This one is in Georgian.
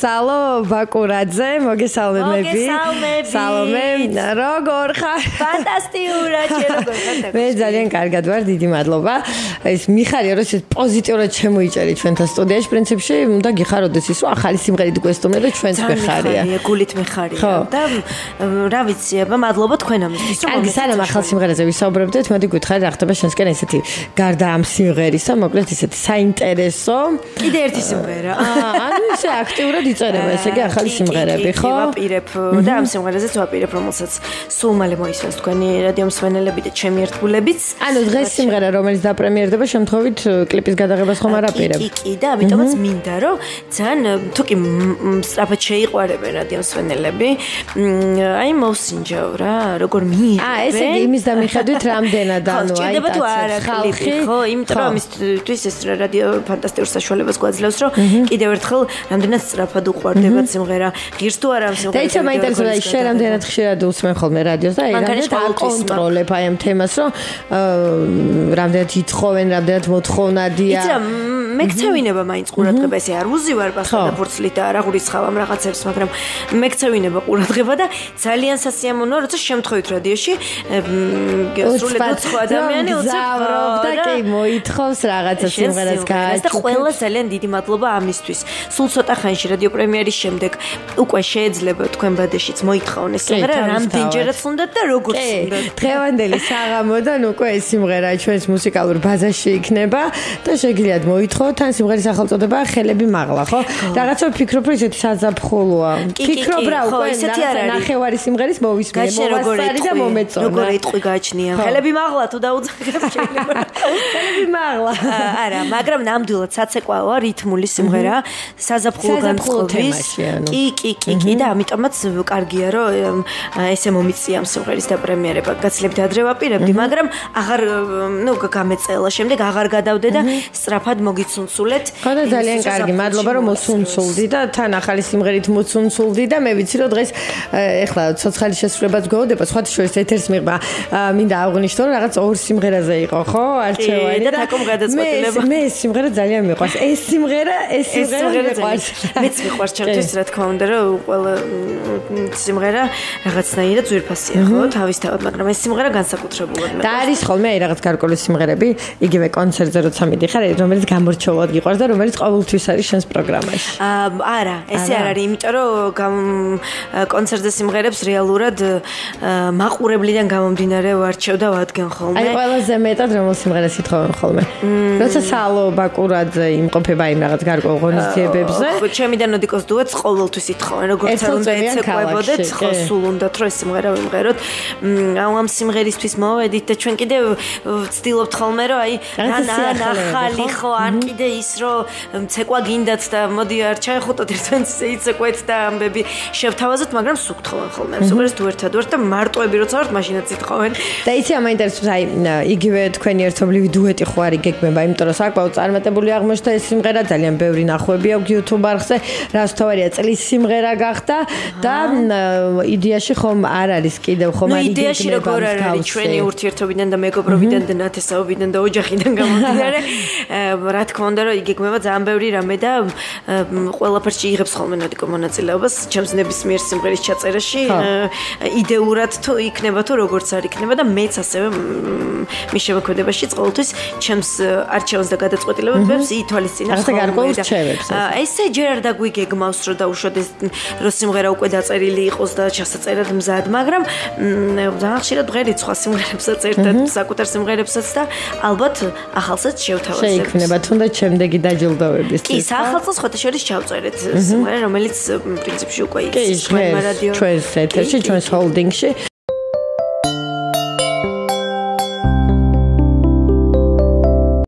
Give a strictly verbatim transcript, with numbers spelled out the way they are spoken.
სალო ბაკურაძე, მოგესალმები. მოგესალმები. სალომე, როგორ ხარ? ფანტასტიკურად, შენ როგორ ხარ? მე ძალიან კარგად ვარ, დიდი მადლობა. ეს მიხარია, რომ ეს პოზიტიურად შემოიჭერი ჩვენთან სტუდიაში, პრინციპში უნდა გიხაროდეს ის, რომ ახალი სიმღერით გვესტუმრე და ჩვენც მეხარია. ძალიან გულით მეხარია და რა ვიცი, აბა მადლობა თქვენ ამისთვის, რომ აი, სანამ ახალ სიმღერაზე ვისაუბრებდეთ, მოდი გითხარი რა ხდება შენსკენ ესეთი გარდა ამ სიმღერისა, მოკლედ ესეთი საინტერესო. კიდე ერთი სიმღერა. აა, ანუ ისე აქტიურად იწერება, ესე იგი ახალი სიმღერები, ხო? ვაპირებ და ამ სიმღერაზეც ვაპირებ, რომელსაც სულ მალე მოისმენს თქვენი რადიო მსმენელები და ჩემი ერთგულებიც. ანუ დღეს სიმღერა, რომელიც დაპრემიერდება, შემთხვევით კლიპის გადაღებას ხომ არ აპირებ? კი, კი, და ამიტომაც მინდა, რომ ძალიან თუკი სწრაფად შეიყვარებენ რადიო მსმენელები, აი მოვსინჯაო რა, როგორ მიიღებენ. აა, ესე იგი იმის და მიხედვით რამდენად ანუ აი ჭირდება თუ არა კლიპი, ხო, იმიტომ რომ ამისთვის ეს რადიო ფანტასტიკურ საშუალებას გვაძლევს, რომ კიდევ ერთხელ რამდენად სწრაფად უყვარდებათ სიმღერა, ღირს თუ არა ამ სიმღერას. და იცი მაინტერესებდა ის შენ რამდენად ხშირად უსმენ ხოლმე რადიოს და აი რამდენად აკონტროლებ აი ამ თემას, რომ რამდენად ითხოვენ, რამდენად მოთხოვნადია. იცი რა, მეკცევინება მაინც ყურადღება, ესე არ უზივარ პასადაფურცლით და არ აღურიცხავ ამ რაღაცებს, მაგრამ მეკცევინება ყურადღება და ძალიან სასიამოვნოა, როცა შემთხვევით რადიოში სრულად უცხო ადამიანი უცავრობ და კი მოითხოვს რაღაცა სიმღერას გააჩუქებს. და ყველა ძალიან დიდი მადლობა ამისთვის. სულ ცოტა ხანში რადიო პრემიერის შემდეგ უკვე შეიძლება თქვენ ბადეშიც მოითხოვონ ეს სიმღერა, რამდენჯერაც უნდათ და როგორც უნდათ. დღევანდელი საღამოდან უკვე ეს სიმღერა ჩვენს მუსიკალურ ბაზაში იქნება და შეგიძლიათ მოითხოვოთ თან სიმღერის სახელწოდება ხელები მაღლა, ხო? რაღაცა ვფიქრობ, რომ ესეთი საზაფხულოა. ფიქრობ რა უკვე რაღაცა ნახევარი სიმღერის მოვისმენე, მოვასწარი და მომეწონა. როგორ ეტყვი გააჩნია. ხელები მაღლა თუ დაუძახებ შეიძლება. ხელები მაღლა. არა, მაგრამ ნამდვილად საცეკვაოა რითმული სიმღერა, საზაფხულო განწყობის. კი, კი, კი, კი და ამიტომაც კარგია, რომ ესე მომიწია ამ სიმღერის დაპრემიერება. გაცლებთ ადრე ვაპირებდი, მაგრამ აღარ ნუ გამეწელა, შემდეგ აღარ გადავდე და სწრაფად მოგიცუნცულეთ. ხო და ძალიან კარგი, მადლობა რომ მოსუნცულდი და თან ახალი სიმღერით მოსუნცულდი და მე ვიცი რომ დღეს ეხლა ცოცხალი შესრულებაც გვეოდება, სხვათა შორის ეთერს მიღება. მინდა აღვნიშნო რომ რაღაც ორ სიმღერაზე იყო, ხო? არჩევანი და თაკომ გადაწყვეტილება. მე ეს სიმღერა ძალიან მიყვარს. ეს სიმღერა, ეს სიმღერა მიყვარს. მეც მიყვარს ჩემთვის, რა თქმა უნდა, რომ ყველა სიმღერა რაღაცნაირად ძვირფასია, ხო? თავისთავად, მაგრამ ეს სიმღერა განსაკუთრებულად და არის ხოლმე აი რაღაც გარკვეული სიმღერები, იგივე კონცერტზე როცა მიდიხარ, რომელიც გამორჩეულად გიყვარს და რომელიც ყოველთვის არის შენს პროგრამაში. არა, ესე არ არის, იმიტომ რომ კონცერტზე სიმღერებს რეალურად მაყურებლიდან გამომდინარე ვარჩევ და ვადგენ ხოლმე. აი ყველაზე მეტად რომელ სიმღერას ითხოვენ ხოლმე. როცა სალო ბაკურაძე იმყოფება იმ რაღაც გარკვეულ ღონისძიებებზე. ხო, ჩემი და ნოდიკოს დუეტს ყოველთვის ითხოვენ, როგორც არ უნდა ეცეკვებოდეთ, ხო, სულ უნდათ რომ ეს სიმღერა ვიმღეროთ. ამ სიმღერისთვის მოვედით და ჩვენ კიდევ ვცდილობთ ხოლმე რომ აი ახალი ხო, ან კიდე ის რომ ცეკვა გინდათ და მოდი არ ჩაეხუტოთ ერთმანეთს იცეკვეთ და ამბები შევთავაზოთ, მაგრამ სუქთხოვენ ხოლმე. სიმღერას თუ ერთად ვარ და მარტოები როცა ვართ, მაშინაც ითხოვენ. და იცი ამ აინტერესებს აი იგივე თქვენი ერთობლივი დუეტი ხო არ იგეგმება, იმიტომ რომ საკმაოდ წარმატებული აღმოჩნდა ეს სიმღერა, ძალიან ბევრი ნახვები აქვს YouTube არხზე, რაც თავარია წლის simღერა გახდა და იდეაში ხომ არ არის კიდევ ხომ არ იგეგმება. ნუ იდეაში როგორ არ არის ჩვენი ურთიერთობიდან და მეგობრობიდან და ნათესაობიდან და ოჯახიდან გამომდინარე, რა თქმა უნდა რომ იგეგმება ძალიან ბევრი რამე და ყველაფერში იღებს ხოლმე ნოდიკო მონაწილეობას ჩემს ნებისმიერ სიმღერის ჩაწერაში, იდეურად თუ იქნება თუ როგორც არ იქნება და მეც ასევე მის შემოქმედებაში ყოველთვის ჩემს არჩევანს და გადაწყვეტილებებს ითვალისწინებს ხოლმე და ესე ჯერ არ დაგვიგეგმავს რომ დაუშვათ რომ სიმღერა უკვე დაწერილი იყოს და ჩასაწერად მზად, მაგრამ ძალიან ხშირად ვღერით სხვა სიმღერებსაც ერთად, საკუთარ სიმღერებსაც და ალბათ ახალსაც შევთავაზებთ. შეიქმნება თუნდაც შემდეგი დაჯილდოების. კი, ახალსაც ხოთა შორის ჩავწერეთ სიმღერა, რომელიც პრინციპში უკვე ის ჩვენმა რადიო ჩვენს ეთერში, ჩვენს ჰოლდინგში